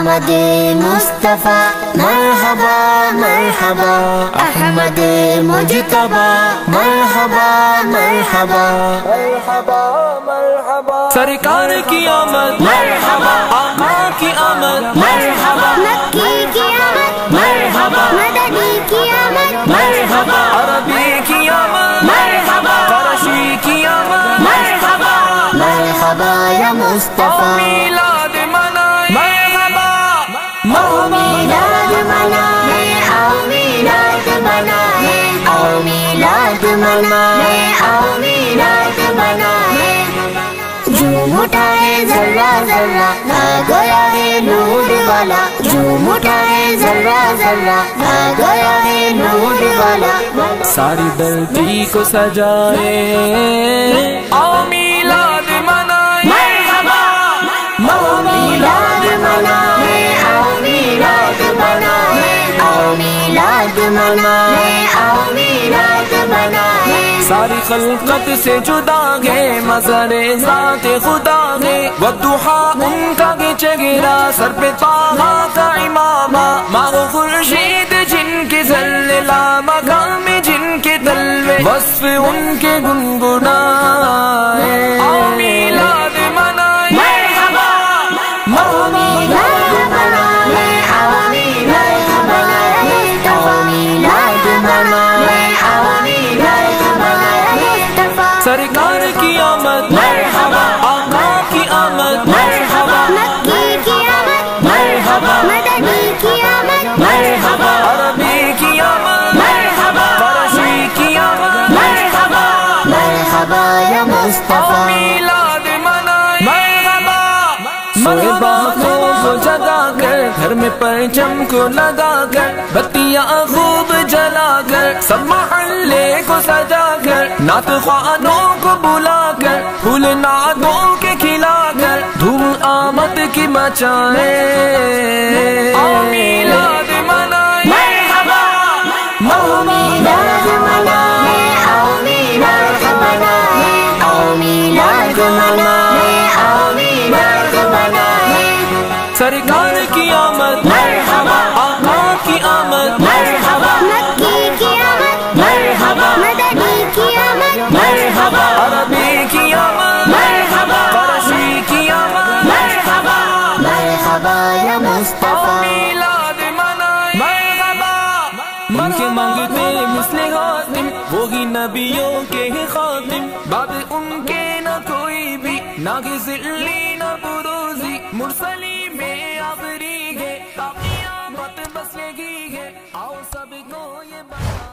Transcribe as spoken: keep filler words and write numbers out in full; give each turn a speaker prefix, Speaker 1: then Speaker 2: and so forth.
Speaker 1: احمد مصطفیٰ مرحبا مرحبا، احمد مجتبی مرحبا مرحبا مرحبا مرحبا،
Speaker 2: سرکار کی آمد
Speaker 1: مرحبا،
Speaker 2: آقا کی آمد
Speaker 1: مرحبا، مکی کی آمد مرحبا، مدنی کی آمد مرحبا،
Speaker 2: عربی کی آمد
Speaker 1: مرحبا،
Speaker 2: قرشی کی آمد
Speaker 1: مرحبا مرحبا یا مصطفیٰ،
Speaker 2: میلاد منائے مرحبا
Speaker 1: آؤ میلاد منائے، آؤ میلاد منائے، آؤ میلاد منائے، آؤ میلاد منائے، جھوم اٹھائے ذرہ ذرہ آ گیا ہے نور والا، جھوم اٹھائے ذرہ ذرہ آ گیا ہے نور والا،
Speaker 2: ساری دھرتی کو سجائے آؤ میلاد منائے
Speaker 1: مرحبا، آؤ میلاد منائے، آؤ میلاد منائے، آؤ میلاد منائے، آؤ میلاد منائے،
Speaker 2: ساری خلقت سے جدا ہے مظہر ذات خدا ہے، والضحیٰ ان کا چہرہ، سر پہ طٰہٰ کا امامہ، ماہ و خورشید جن کے ظل مقام جن کے تلوے، وصف ان کے گنگنائے آؤ میلاد منائے
Speaker 1: مرحبا، آؤ میلاد منائے، آؤ میلاد منائے، آؤ میلاد منائے، آؤ میلاد منائے، مصطفیٰ
Speaker 2: سرکار کی آمد
Speaker 1: مرحبا،
Speaker 2: آقا کی آمد
Speaker 1: مرحبا، مکی کی آمد مرحبا، مدنی کی آمد مرحبا،
Speaker 2: عربی کی آمد
Speaker 1: مرحبا،
Speaker 2: قرشی کی آمد
Speaker 1: مرحبا مرحبا یا مصطفیٰ،
Speaker 2: میلاد منائے مرحبا مرحبا کو جگا کر، گھر میں پرچم کو لگا کر، بتیاں خوب جلا کر، سب محلے کو سجا کر، نعت خوانوں کو بلا کر، پھول نعتوں کے کھلا کر، دھوم آمد کی مچائے آؤ میلاد منائے
Speaker 1: مرحبا، آؤ میلاد منائے، آؤ میلاد منائے، آؤ میلاد منائے، آؤ میلاد منائے،
Speaker 2: سرکار کی آمد
Speaker 1: مرحبا،
Speaker 2: آقا کی آمد
Speaker 1: مرحبا، مکی کی آمد مرحبا، مدنی کی آمد مرحبا،
Speaker 2: عربی کی آمد
Speaker 1: مرحبا،
Speaker 2: قرشی کی آمد
Speaker 1: مرحبا مرحبا یا مصطفیٰ،
Speaker 2: میلاد منائے مرحبا، ان کے مانگتے مثل حاتم، وہی نبیوں کے ہی خاتم، بعد ان کے نہ کوئی بھی، نہ ذلی نہ بروزی، مرسلی میں آخری ہے، تا قیامت بس یہی ہے، آؤ سب کو یہ بتا